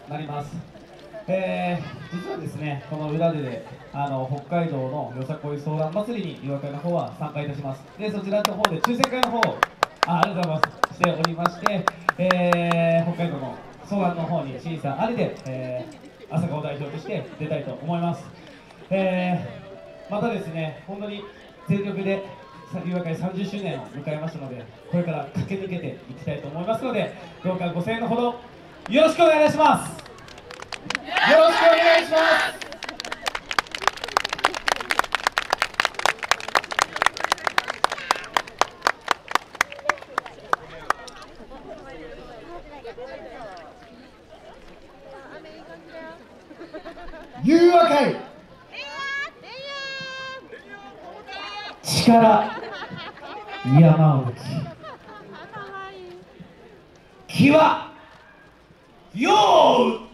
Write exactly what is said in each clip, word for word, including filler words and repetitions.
なります。えー、実はですね、この裏であの北海道のよさこいソーラン祭りに予約会の方は参加いたします。で、そちらの方で抽選会の方をあありがとうございますしておりまして、えー、北海道のソーランの方に審査ありで、えー、朝顔代表として出たいと思います。えー、またですね、本当に全力で予約会さんじゅっしゅうねんを迎えましたので、これから駆け抜けていきたいと思いますので、どうかご声援のほどよろしくお願いいたします。よろしくお願いします。 融和会力山内気はよう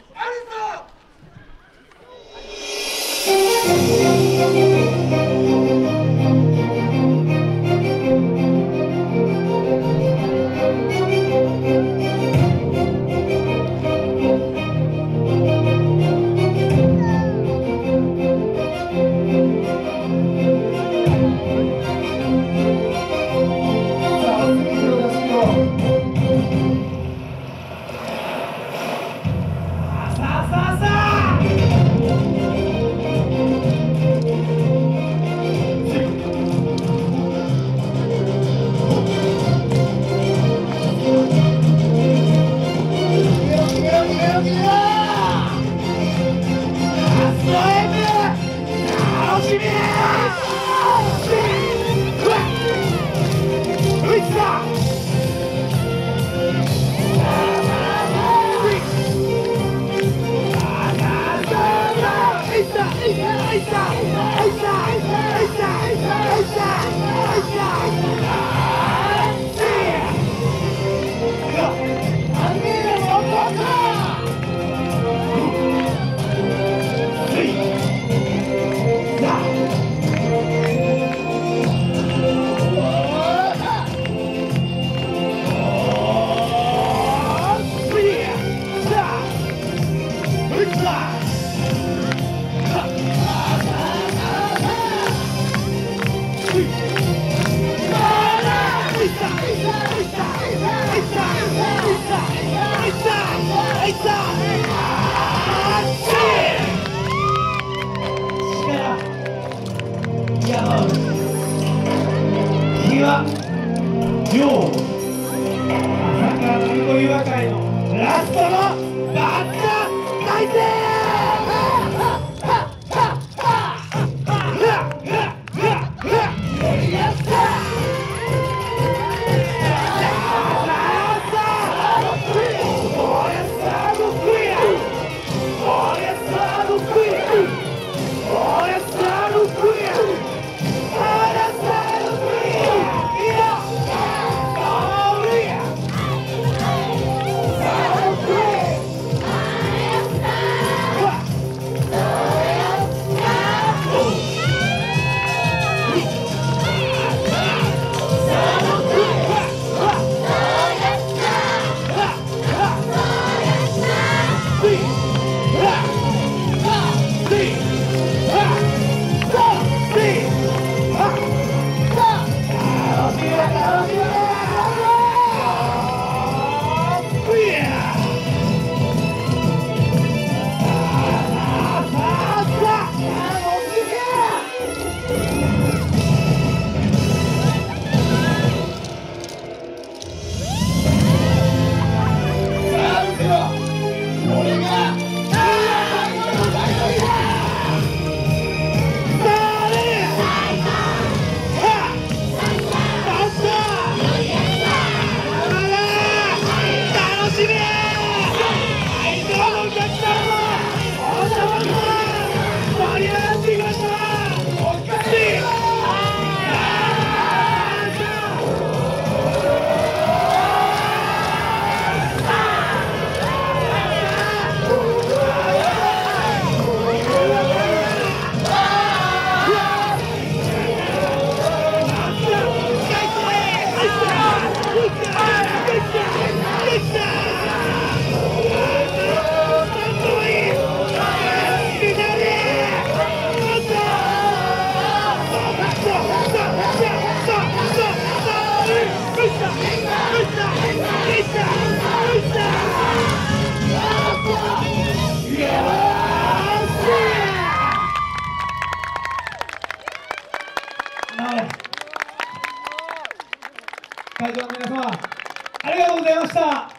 会場の皆様ありがとうございました。